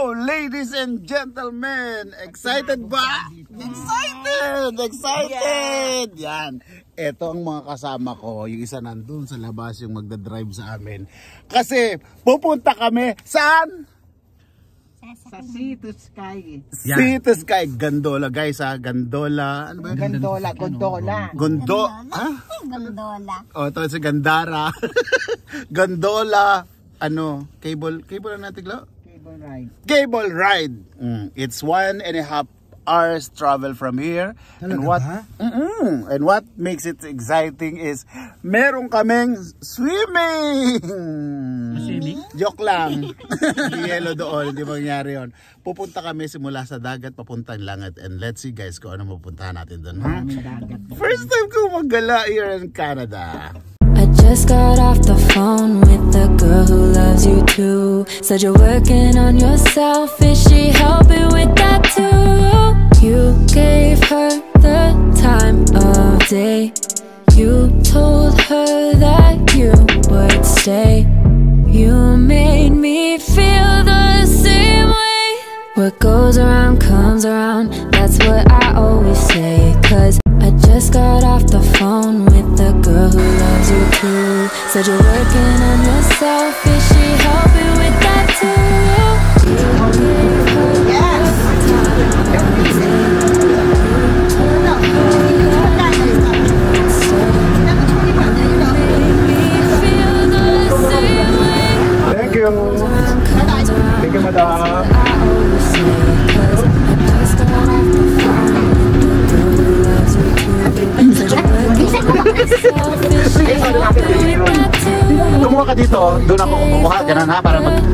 ladies and gentlemen, excited ba? Excited! Yan. Ito ang mga kasama ko. Yung isa nandun sa labas yung magdadrive sa amin. Kasi pupunta kami saan? Sa Sea to Sky. Sea to Sky. Gondola guys ha. Gondola. Ano ba? Gondola. Gondola. Oh, ito si Gandara. Gondola. Ano? Cable na natin, Glo? Cable ride. It's 1.5 hours travel from here. Talaga and what makes it exciting is meron kaming swimming. Joke lang. Yelo doon, hindi mangyari yun. Pupunta kami simula sa dagat papuntang langit, and let's see guys kung ano mapuntahan natin doon. First time ko maggala here in Canada. Just got off the phone with the girl who loves you too. Said you're working on yourself, is she helping with that too? You gave her the time of day. You told her that you would stay. You made me feel the same way. What goes around comes around, that's what I always say. Cause I just got off the phone with the girl who loves you too. Said you're working on yourself, is she helping with that too? You gave her the time of day. Thank you. Thank you, madam. Kumuha ka dito, doon ako kumuha, ganun ha, para mag...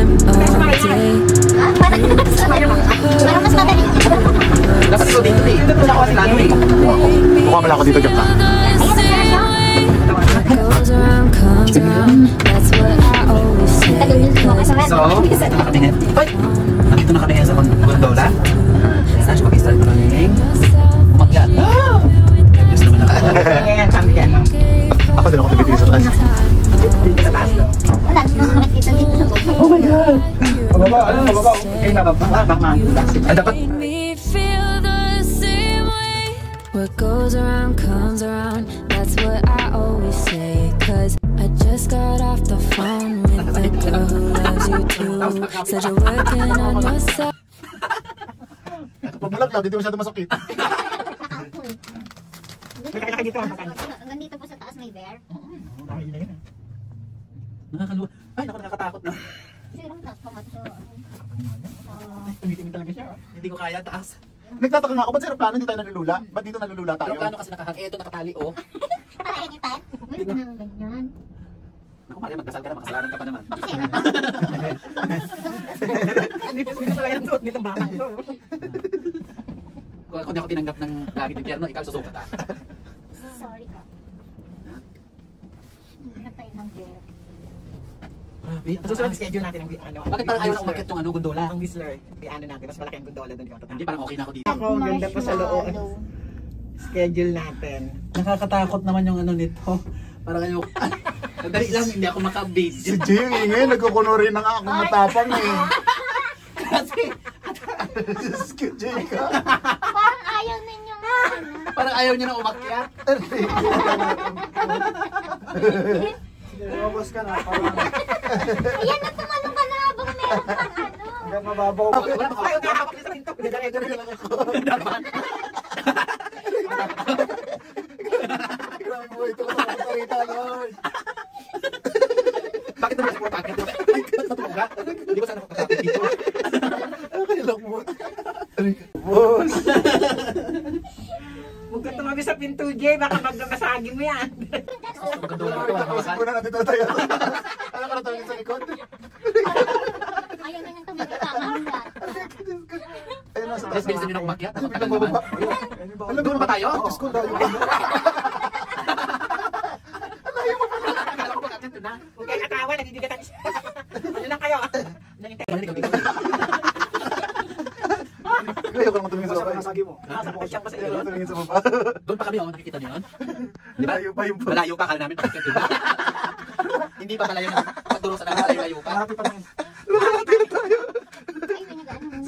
Dapat ito dito eh. Mukha pala ako dito, joke lang. So, nandito na kami sa gondola. Saan ko isa running? Umakyat. Diyos naman ako. Ako din ako nabiti sa taas. Sa taas daw. Oh my God! Mababa, ano? Mababa. Eh, mababa. Baka dapat. What goes around comes around, that's what I always say. Cause I just got off the phone with the girl who loves you too. Said you're working on yourself. Pagbulag lang, dito masyado masakit. Hanggang dito po sa taas may bear. Nakakaluwa. Ay, nakakatakot na. Sirang taas pa mato. Tumitingin talaga siya. Hindi ko kaya, taas. Nagtataka nga ako, ba't sa aeroplano hindi tayo nalulula? Ba't dito nalulula tayo? Aeroplano kasi ito nakatali oh. Nakakaya niyo tayo? Uy, ganyan. Naku, Maria, magdasal ka na, makasalanan ka pa naman. Dito pala yan doon, dito baka ito. Kung di ako tinanggap ng langit ng Pierno, ikaw susukat ah. Sorry ka. Hanap tayo ng bear. Susunod schedule natin ang ano. Bakit parang ayaw na umakyat yung ano, gondola? Ang Whistler. Ano natin, mas malaki ang gondola doon. Hindi, parang okay na ako dito. Ako, ganda pa sa loob. Schedule natin. Nakakatakot naman yung ano nito. Parang kayo, Dali lang, hindi ako makabid. si Jing, ingay, nagkukunuri na nga ako matapang eh. Kasi, Diyos ko, Jing ka. Parang ayaw ninyo nga. parang ayaw niya na umakyat. Lumabas ka na. Ayan na, tumalong ka na habang meron kang ano. Hanggang mababaw. Wala pa kayo, nakapakita sa pinto. Dala lang ako. Grabe mo, ito lang ang katarita, Lord. Bakit naman sa pagkakat? Ay, natulog ka? Hindi ba sana pagkakat dito? Kailang mo. Boss. Huwag ka tumabi sa pinto, Jay. Baka magdabasagin mo yan. Kasi muna natin tayo. Ano ka na tayo sa likod? Ayaw na nang tumigil ka nga. Ayun na, sa Tapos taas bilisan nyo na umakyat. Ano biglang bababa? Alam mo ba tayo? Diyos ko, dahil mo. Akala ko pagkakat na. Huwag kayo katawa, nagdidigatan siya. Ano lang kayo? Ayaw ko naman tumingin sa baba. Masagi mo. Nasa bukod siyang Ayaw ko tumingin sa baba. Doon pa kami, nakikita niyo yun? Di ba? Malayo pa yung boss. Malayo pa, akala namin pagkakat, di ba? Hindi pa malayo na pagtulong sa namin, malayo pa. Malapit pa rin. Lumalati na tayo. Ay,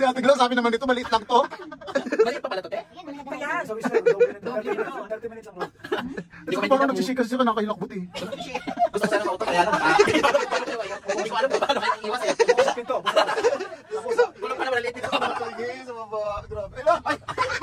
Si Ate Glo, sabi naman dito, maliit lang to. Maliit pa pala to, te? Kaya, sabi sir, 30 minutes lang. Hindi ko parang nagsisika kasi nakakilakbot eh. Gusto ko sana mauto, kaya lang. Hindi ko alam kung paano kayo iwas eh. Pinto. Gulo pa naman maliit dito. Sige, sa baba. Grabe. Ay!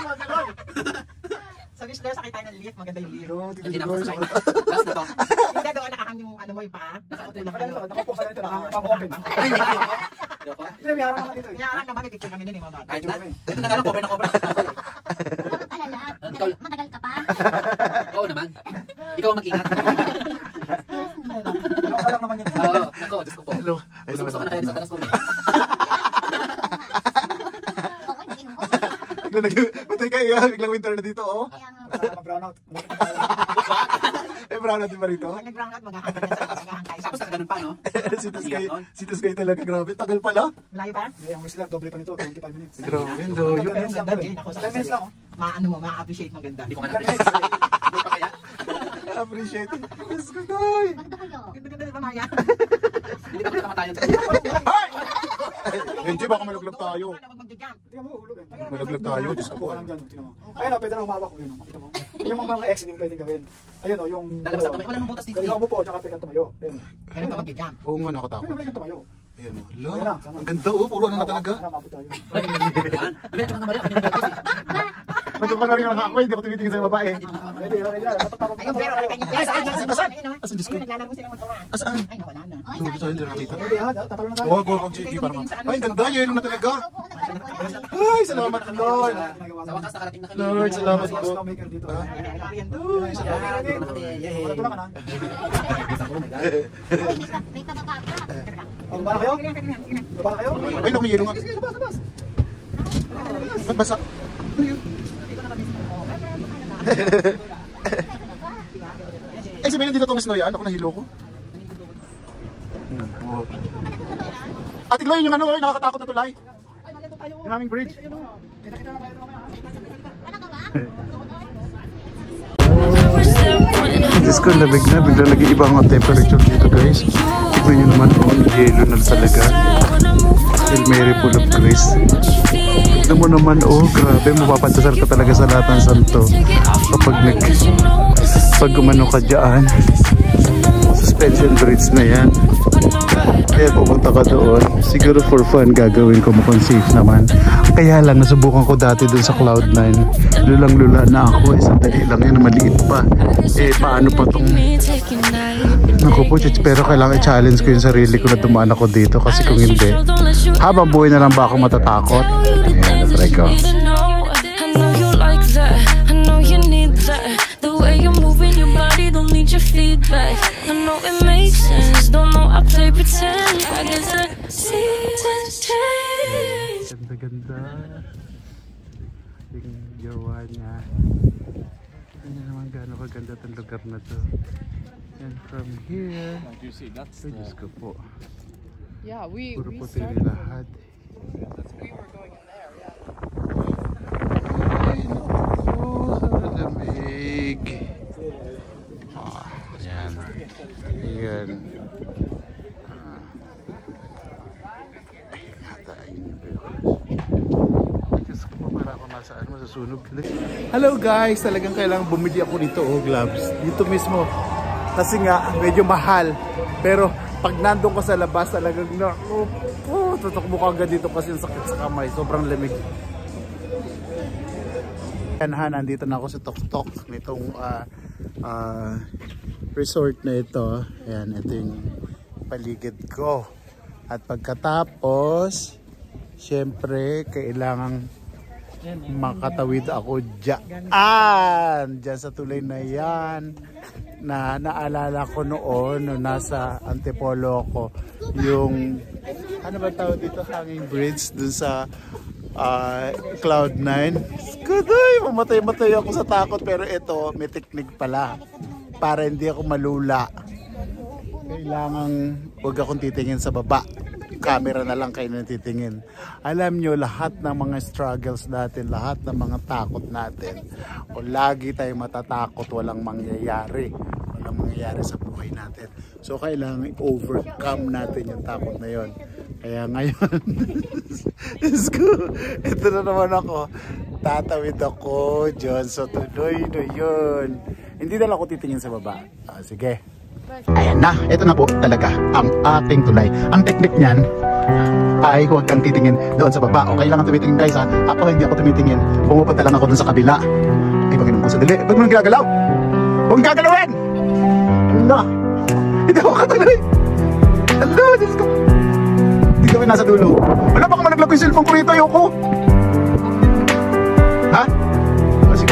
Sa wish daw, sakay tayo ng lift. Maganda yung lift. Hindi Hindi na ako sakay. Last na to. Hindi daw, nakakang yung ano mo yung paa. Nakakutulong kayo. Nakapo ka dito, nakapag-open. Ay, hindi ako. Hindi, may harang naman dito. Kaya alam naman, picture kami nun yung mga bata. Kahit na. Dito na lang, cover na cover. Alala, matagal ka pa. Oo naman. Ikaw ang mag-ingat. Ano lang naman yun. Oo, nako, Diyos ko po. Hello. Gusto ko na kaya sa talas ko. Patay kayo, biglang winter na dito, oh. Mag-brown out. Eh, brown natin ba rito? Pag nag-brown out, maghahangkay. Tapos naka ganun pa, no? Si Tuskay talaga, grabe. Tagal pala. Malayo pa? Hindi, ang Whistler, doble pa nito, 25 minutes. Grabe, doyo. 10 minutes lang, doble. 10 minutes lang, oh. Maano mo, ma-appreciate mo ganda. Hindi ko nga Ten na-appreciate. minutes. Hindi pa kaya? Appreciate it. Diyos ko, Tay. Maganda kayo. Ganda-ganda na ba, Maya? Hindi ka kamatayan. Hindi, baka malaglag tayo. Tingnan mo, hulog eh. Malaglag tayo, Diyos ko po. Parang dyan, tingnan mo. Ayun, pwede na humawak ko yun. Makita mo. Yung mga ex, hindi mo pwedeng gawin. Ayun, yung... Lalabas na tumayo. Wala namang butas dito. Kaya ako po, tsaka pwede tumayo. Ayun. Kaya ka mag-jump. Oo nga, nakatakot. Ayun, pwede tumayo. Ayan, wala. Ang ganda, oh. Puro ano na talaga. Mabot tayo. Diretso ka nga, Maria. Kanina ka Nandun pa na rin ang ako, hindi ako tumitingin sa babae. Pwede, pwede. ayun, pero ay, sa kanya, sa basan. Asan, Diyos ko? Naglalaro sila ng tawa. Asaan? Ay, nawala na. Hindi ko hindi nakita. Pwede, ha? Tatalo na tayo. Oo, go, GG para ma. Ay, ang ganda, yelo na talaga. Ay, salamat, Lord. Sa wakas, nakarating na kami. Lord, salamat po. Snowmaker dito. Yay! Wala ka na. May pababa ka. Baba na kayo? Baba na kayo? Ay, naku, may yelo nga. Magbasa. Eh, sabihin dito itong snow yan. Ako nahilo ko. Ate Gloy, yung ano, nakakatakot na tulay. Yung aming bridge. Diyos ko, labig na. Bigla nag-iiba ang temperature dito, guys. Tignan nyo naman, all yelo na talaga. Hail Mary, full of grace. Tignan mo naman, oh, grabe. Mapapantasar ka talaga sa lahat ng santo. Pag umano ka dyan. Suspension bridge na yan. Kaya pupunta ka doon. Siguro for fun gagawin ko, mukhang safe naman. Kaya lang, nasubukan ko dati doon sa Cloud9. Lulang-lula na ako. Sandali lang yan, maliit pa. Eh, paano pa itong... Naku po, pero kailangan i-challenge ko yung sarili ko na dumaan ako dito. Kasi kung hindi, habang buhay na lang ba ako matatakot? Ayan, try ko. Feedback. I know it makes sense. Don't know I play pretend. I guess the seasons change. Ganda-ganda. Yung jowa niya. Tignan naman gaano kaganda itong lugar na to. And from here, You see, that's ay Diyos ko po. Yeah, Puro we puti started. lahat. We were going in there. Yeah. Ay, naku, lamig. Yan. Yan. Hello guys! Talagang kailangan bumili ako nito, oh, gloves. Dito mismo. Kasi nga, medyo mahal. Pero pag nandun ka sa labas, talagang tutok mo ka agad dito kasi yung sakit sa kamay. Sobrang lamig. Yan ha, nandito na ako sa Tok-Tok nitong resort na ito. Ayan, ito yung paligid ko. At pagkatapos, syempre, kailangang makatawid ako dyan sa tulay na yan. Na naalala ko noon, no, nasa Antipolo ko. Yung, ano ba tawag dito? Hanging bridge dun sa Cloud9. Kudoy, mamatay-matay ako sa takot, pero ito may technique pala para hindi ako malula. Kailangan huwag akong titingin sa baba, camera na lang kayo na titingin. Alam nyo, lahat ng mga struggles natin, lahat ng mga takot natin, kung lagi tayong matatakot, walang mangyayari sa buhay natin. So kailangan i-overcome natin yung takot na yon. Kaya ngayon, ito na naman ako. Tatawid ako, John. So tuloy na yun. Hindi na lang ako titingin sa baba. Sige. Ayan na, ito na po talaga ang ating tulay. Ang technique niyan ay huwag kang titingin doon sa baba. O kailangan tumitingin guys ha. Ako hindi ako tumitingin. Pumupunta lang ako doon sa kabila. Ay, Panginoon ko, sandali. Ba't mo nang gagalaw? Huwag gagalawin! Hala! Hindi ako katuloy! Hala! Diyos ko! Hindi kami nasa dulo. Wala, baka malaglag ko yung cellphone ko rito. Ayoko! Ha? O, sige.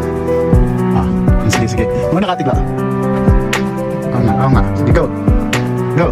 Sige. Muna katigla. Oo nga. Sige, go. Go.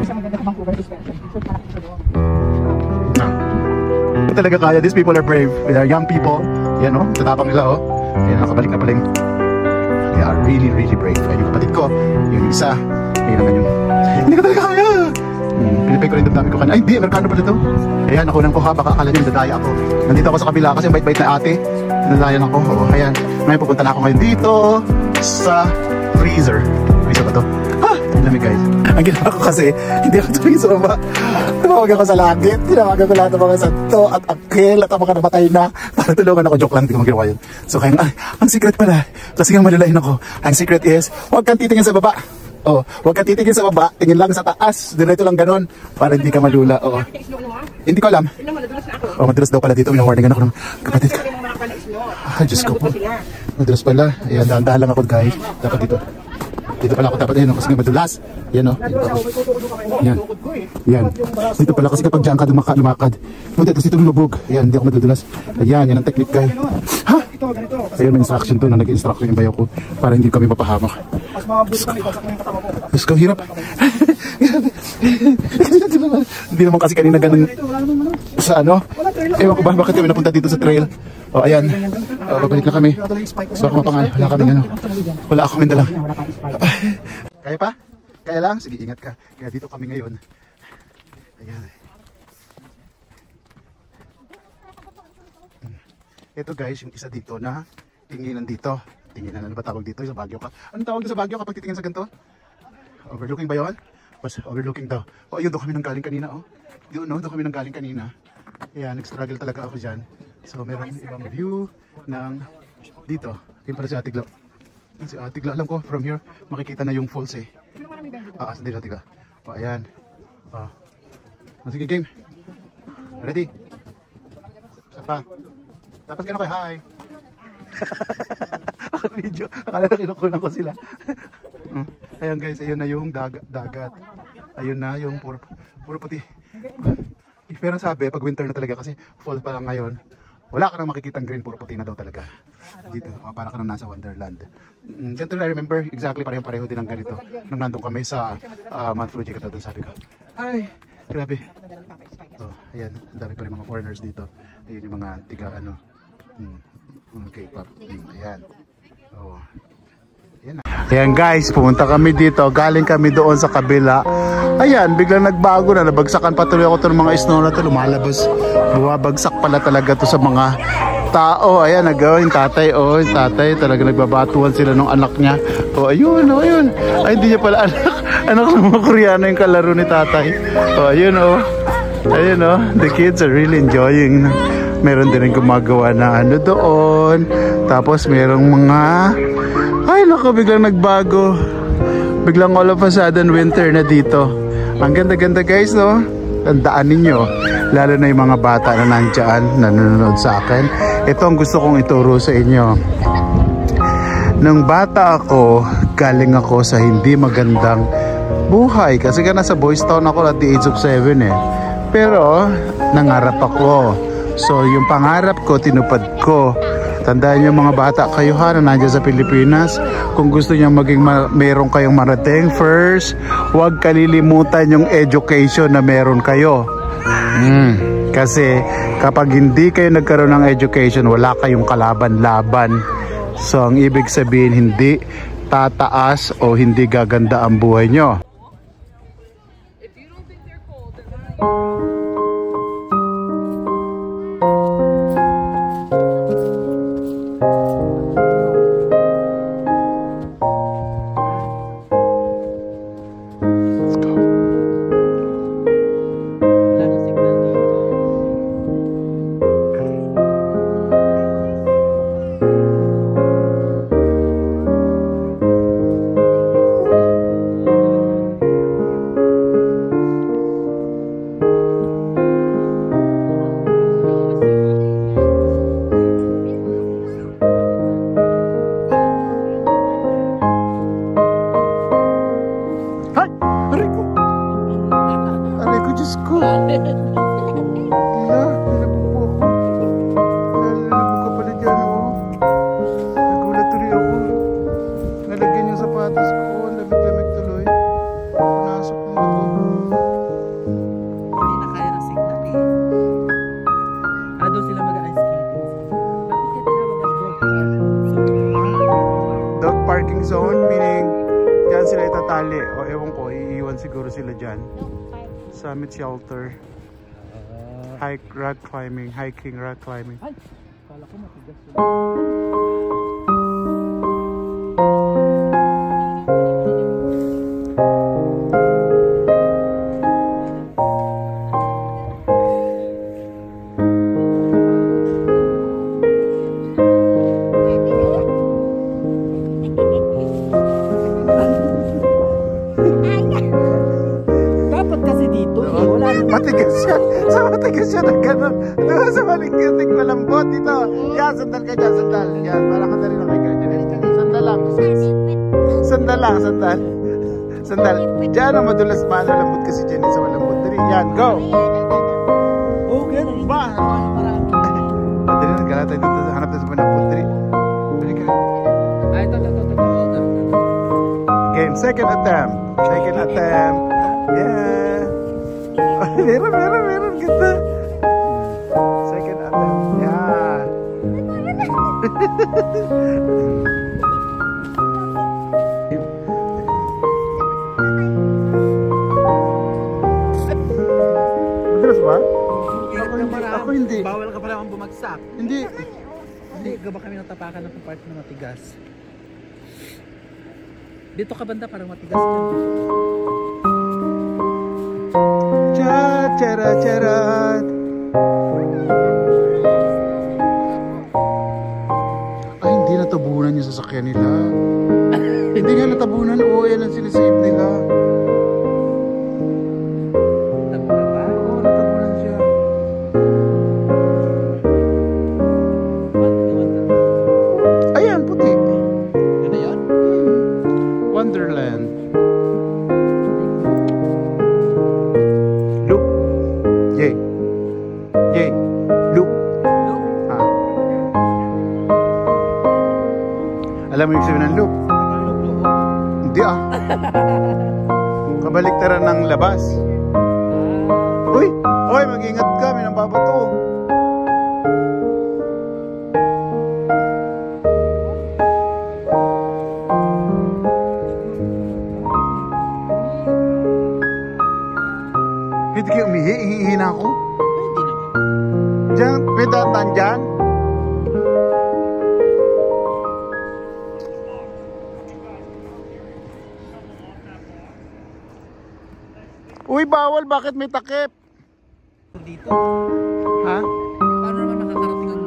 Talaga kaya. These people are brave. They are young people. Yan o. Tatapang nila o. Yan, nakabalik na paling. They are really, really brave. Ay, yung kapatid ko. Yung isa. Yun naman yung. Hindi ko talaga kaya. Pinipay ko rin damdamin ko. Ay, hindi. Amerikano pala ito. Ayan, nakunan ko ha. Baka akala niyo nadadaya ako. Nandito ako sa kabila kasi bait-bait na ate. Nadadayan ako. O, ayan. Ngayon pupunta na ako ngayon dito sa freezer. Freezer ba ito? Lamig guys. Ang ginawa ko kasi, hindi ako tumingin sa baba. Tumawagan ko sa langit. Tinawagan ko lahat ng mga santo at akil at ang mga namatay na para tulungan ako. Joke lang, hindi ko maginawa yun. So kaya ang secret pala, kasi nga malalain ako. Ang secret is, huwag kang titingin sa baba. Oh, huwag kang titingin sa baba, tingin lang sa taas. Diretso lang ganun, para hindi ka malula. Oh. Hindi ko alam. Oh, madulas daw pala dito. Minawarningan ako ng kapatid ko. Diyos ko po. Madulas pala. Ayan, dahan-dahan lang ako guys. Dapat dito. Dito pala ako dapat, kasi nga madulas. Yan o. Yan. Dito pala kasi kapag dyan ka lumakad. Tapos dito lumubog. Yan, hindi ako madudulas. Ayan, yan ang technique guys. Ha? Ayan, may instruction to na nag-instruction yung bayaw ko para hindi kami mapahamak. Diyos ko, hirap. Hindi naman kasi kanina ganun sa ano. Ewan ko ba, bakit kami napunta dito sa trail. O ayan, babalik na kami. So ako mapangal, wala kami ano. Wala ako minda lang. Kaya pa? Kaya lang? Sige, ingat ka. Kaya dito kami ngayon. Ayan. Ito guys, yung isa dito na tinginan dito. Tinginan, ano ba tawag dito? Sa Baguio ka. Anong tawag sa Baguio kapag titingin sa ganito? Overlooking ba yun? Mas overlooking daw. O ayun, doon kami nang galing kanina. Oh. Doon kami nang galing kanina. Ayan, nag-struggle talaga ako dyan. So meron ibang view ng dito. Yung pala si Atigla. Si Atigla, alam ko from here makikita na yung falls eh. Sandali Atigla. O ayan. Sige game. Ready? Sapa. Tapos gano'n kayo, hi. Ako video. Akala na kinukunan ko sila. Ayan guys, ayun na yung dagat. Ayun na yung puro puti. Pero sabi, pag winter na talaga kasi fall pa lang ngayon, wala ka nang makikitang green, puro puti na daw talaga. Dito, para ka nang nasa Wonderland. Ganito na, I remember, exactly pareho din ang ganito. Nung nandun kami sa Mount Fuji, katulad sabi ko. Ay, grabe. Oh, ayan, ang dami pa rin mga foreigners dito. Ayun yung mga tiga ano. K-pop. Ayan. Oh. Ayan guys, pumunta kami dito. Galing kami doon sa kabila. Ayan, biglang nagbago na. Nabagsakan patuloy ako ito ng mga snow na ito. Lumalabas. Bumabagsak pala talaga to sa mga tao. Ayan, nagawin tatay. Oh, tatay. Talaga nagbabatuan sila ng anak niya. Oh, ayun, oh, ayun. Ay, hindi niya pala anak. Anak ng mga Koreano yung kalaro ni tatay. Oh, ayun, oh. Ayun, oh. The kids are really enjoying. Meron din yung gumagawa na ano doon. Tapos merong mga... Ay, naku, biglang nagbago. Biglang all of a sudden winter na dito. Ang ganda-ganda guys, no? Tandaan ninyo, lalo na yung mga bata na nandyan, nanonood sa akin. Ito ang gusto kong ituro sa inyo. Nung bata ako, galing ako sa hindi magandang buhay. Kasi ka nasa Boys Town ako at the age of 7 eh. Pero, nangarap ako. So, yung pangarap ko, tinupad ko. Tandaan nyo mga bata kayo ha na nandiyan sa Pilipinas. Kung gusto nyo maging meron kayong marating, first, huwag kalilimutan yung education na meron kayo. Kasi kapag hindi kayo nagkaroon ng education, wala kayong kalaban-laban. So ang ibig sabihin, hindi tataas o hindi gaganda ang buhay nyo. Hala, nilabog po ako. Nilabog ka pala dyan, oh. Nagulat tuloy ako. Nalagyan yung sapatos ko. Ang lamig-lamig tuloy. Pinasok ng loob. Hindi na kaya ng signal eh. Doon sila mag-ice skating. Bakit kaya tinawag Dog parking zone, meaning dyan sila itatali. O ewan ko, iiwan siguro sila dyan. Summit shelter. Rock climbing, hiking, rock climbing. Ay, kala ko matigas yun. Dapat kasi dito eh, wala na. Matigas yan. Sa matigas yan ang ganun. Doon sa maling-gating malambot dito. Yan, sandal ka dyan, sandal. Yan, para ka na rin nakay ganyan. Sandal lang. Sandal lang, sandal. Sandal. Diyan ang madulas pa. Malambot kasi dyan sa malambot. Dali, yan, go! Okay, Ba? Dali, nagkala tayo dito. Hanap tayo sa malambot. Dali. Dali ka. Ay, ito. Game, second attempt. Second attempt. Yeah. Meron. Ganda. Second attempt. Yeah. Madalas ba? Ako hindi. Bawal ka pala akong bumagsak. Hindi. Hindi, gaba kami natapakan ng part na matigas. Dito ka banda parang matigas ka. Charat. Ay, hindi natabunan yung sasakyan nila. Hindi nga natabunan. Oo, yan ang sinisave nila. Tabunan ba? Oo, natabunan siya. Ayan, puti. Yun na yun? Wonderland. Loop. Yay. Loop. Ah. Alam mo yung sabi ng loop? Hindi ah. Kabaliktaran ng labas. Uy! Mag-ingat ka. May nang babato. Pwede kayo umihi? Ihihi na ako? Pwede naman. Diyan, pwede daan dyan? Uy, bawal. Bakit may takip? Dito. Ha? Paano naman nakakarating ang...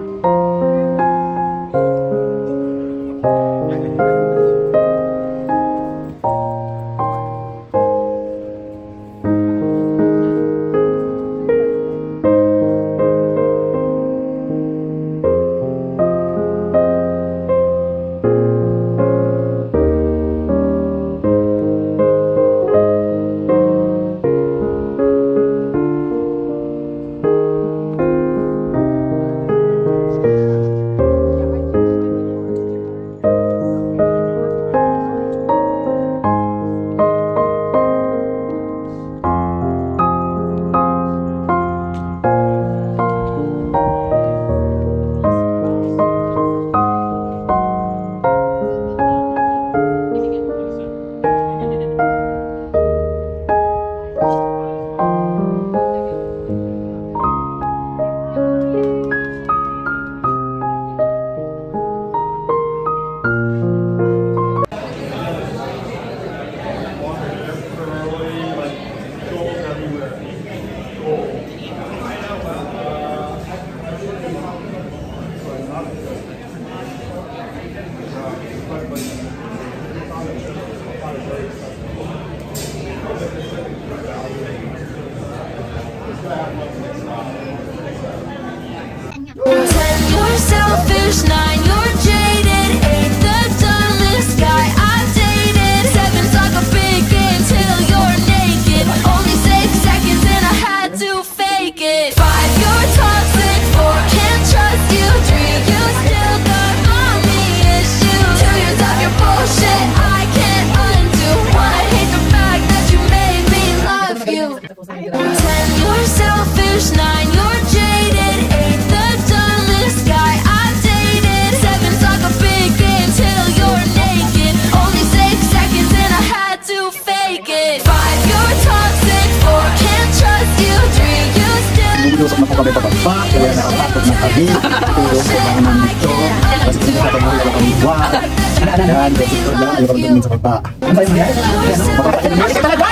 kami pababa, kaya nakatakot na kami. Tulong sa mga nandito. Kasi kung nakatamuhin lang kami buwan. Yan, kasi ito lang, ayaw kami tumingin sa baba. Ano tayo mga yan? Mapapakit na talaga!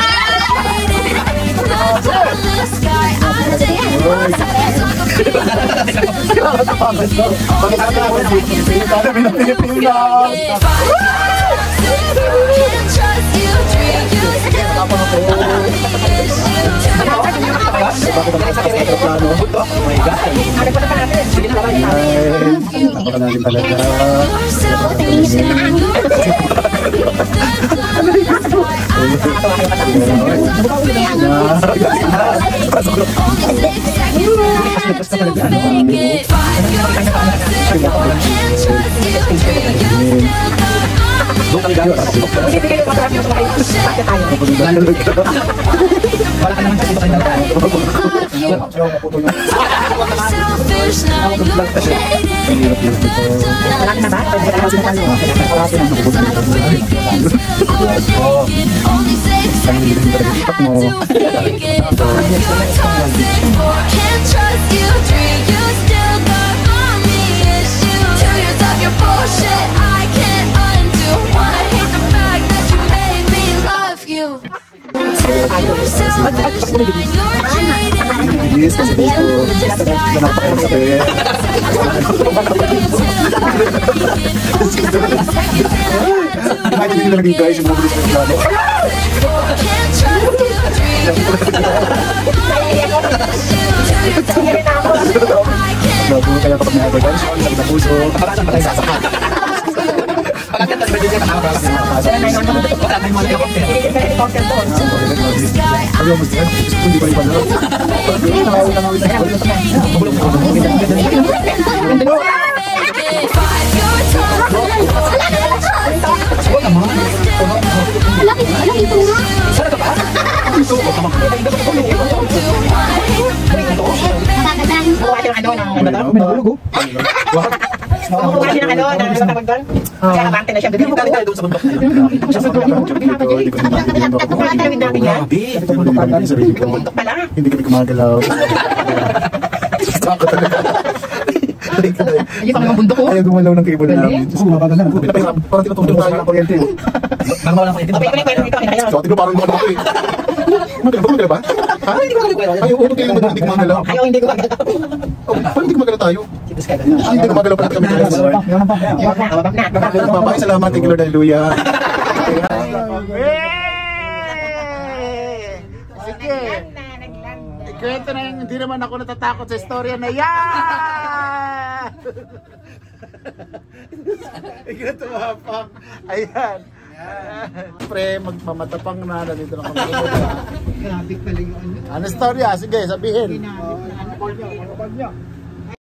Yes, kasi dito napakasakit. Imagine nyo lang guys, yung mga bilis ng plano. Nabuo kaya kapag may hypertension, sakit ng puso, kaparasan pa tayo sasakat. Pagkakas ba din siya nakapasok? Wala may mga helicopter doon. Ayaw mo siya, hindi pa ipan lang. Kaya abante na siya. Hindi mo tayo doon sa bundok na yun. Hindi kami kumagalaw. Takot talaga. Ayun pa naman bundok ko. Ayaw gumalaw ng cable namin. Parang tinatulog tayo ng kuryente. Parang wala kuryente. So, tignan parang gumalaw ko eh. Magalaw ba? Ha? Hindi ko magalaw. Ayaw hindi ko magalaw. Hindi ko magalaw tayo. Hindi ko magalaw pala kami guys. Babay, salamat. Thank you Lord. Hallelujah. Sige. Ikwento na yung hindi naman ako natatakot sa istorya na yan. Ikwento mapang. Ayan. Pre, magmamatapang na. Nandito na kami. Ano istorya? Sige, sabihin.